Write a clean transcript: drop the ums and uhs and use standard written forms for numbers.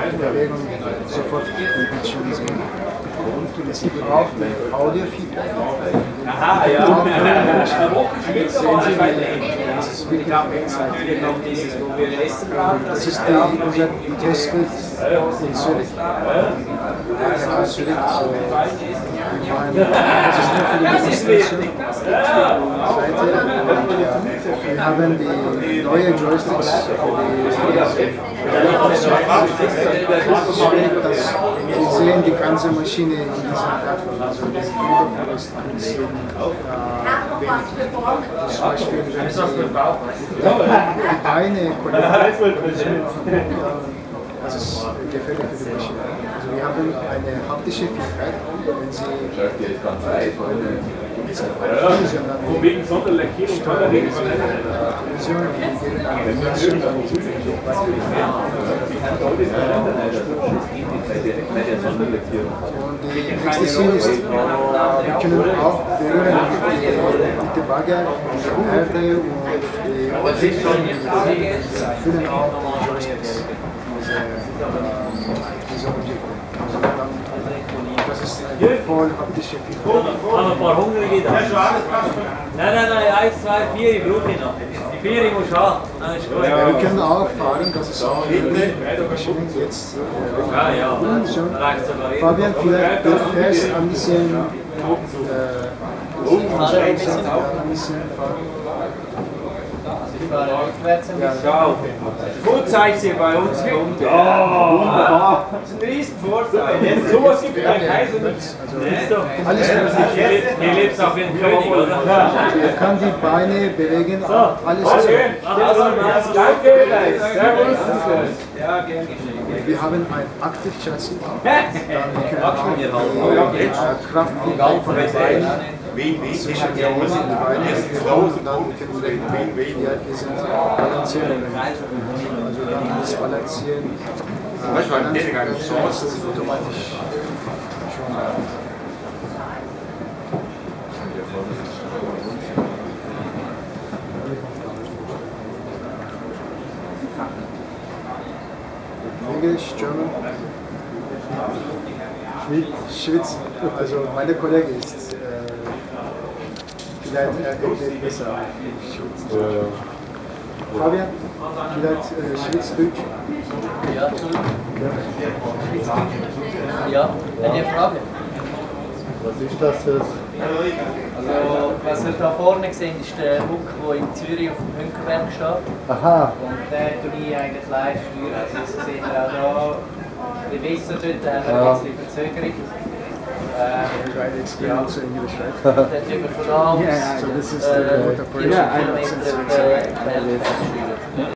Bewegung sofort den Bildschirm sehen. Und es gibt auch Audio-Feedback. Aha, ja. Jetzt sehen Sie, das ist wirklich gezeigt. Das ist unser Testfeld in Zurich. Aus Zurich. Das ist nur für die Demonstration. Wir haben die neue Joysticks für die sehen die ganze Maschine in dieser Plattform. Also das Videoverlust ist wenig. Zum Beispiel, wenn Sie die Beine koordinieren, das ist gefährlich für die Maschine. Also wir haben eine haptische Fähigkeit, wenn Sie wegen Sonderlackierung kann er nicht. Und die nächste Ziel ist, wir können auch berühren mit der Bagger, die Erde und die füllen auch die Joysticks, diese Objekte. Das ist eine voll haptische Fähigkeit. Haben ein paar Hungrige da? Nein, 1, 2, 4, ich brauche ich noch. Die 4 muss ich haben, dann ist gut. Wir können auch fahren, das ist auch möglich. Jetzt. Ja. Fabian, vielleicht du fährst ein bisschen. Gut seid ihr bei uns gekommen. Ja, das ist ein Riesenvorteil. Sowas gibt es bei Kaiser nicht. alles möglich. Hier lebt es auch wie ein König, oder? Er kann die Beine bewegen, alles ist Danke, servus. Ja, gern geschehen. Wir haben ein Active Chassis. Dann können wir die Kraft von den Beinen zwischen den Beinen und dann können wir sind balancieren. Also das Balancieren sonst automatisch schon. Englisch, German, Schweiz. Also meine Kollege ist vielleicht erklärt besser. Fabian, vielleicht Schweizdeutsch? Ja, ja, eine Frage. Was ist das jetzt? Also, was ihr da vorne seht, ist der Muck, der in Zürich auf dem Hünkerberg steht. Aha. Und den tue ich eigentlich live steuern. Also, das seht ihr auch da. Die Messer dort haben wir ein bisschen Verzögerung. Right, experience in English, right? Dann tun wir von da aus So this is the remote operation.